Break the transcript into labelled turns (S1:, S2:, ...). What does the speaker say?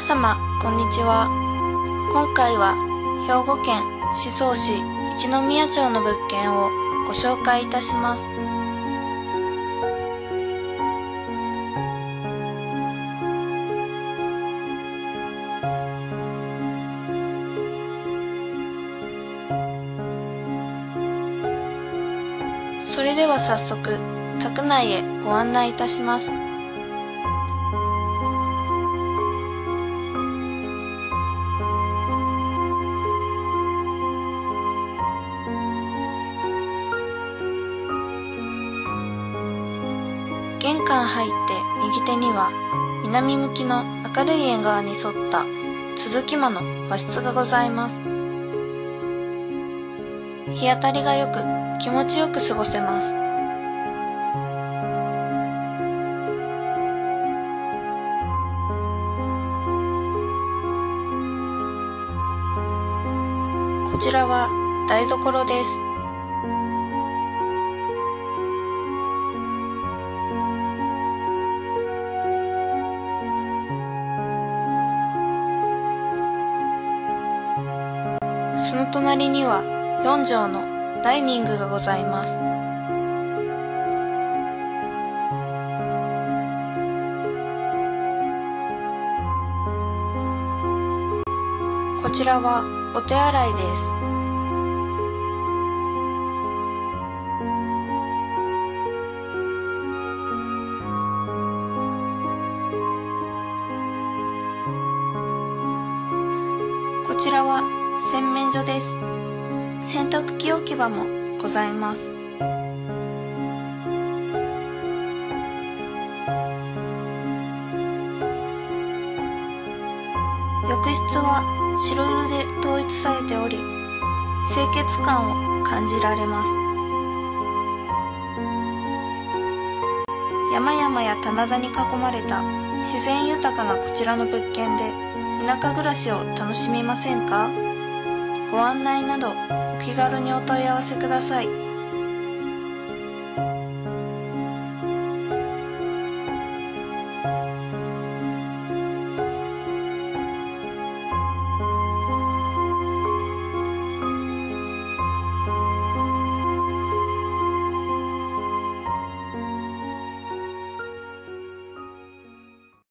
S1: 様、こんにちは。今回は兵庫県宍粟市一宮町の物件をご紹介いたします。それでは早速、宅内へご案内いたします。玄関入って右手には南向きの明るい縁側に沿った続き間の和室がございます。日当たりが良く気持ちよく過ごせます。こちらは台所です。その隣には4畳のダイニングがございます。こちらはお手洗いです。こちらは洗面所です。洗濯機置き場もございます。浴室は白色で統一されており、清潔感を感じられます。山々や棚田に囲まれた自然豊かなこちらの物件で田舎暮らしを楽しみませんか？ご案内などお気軽にお問い合わせください。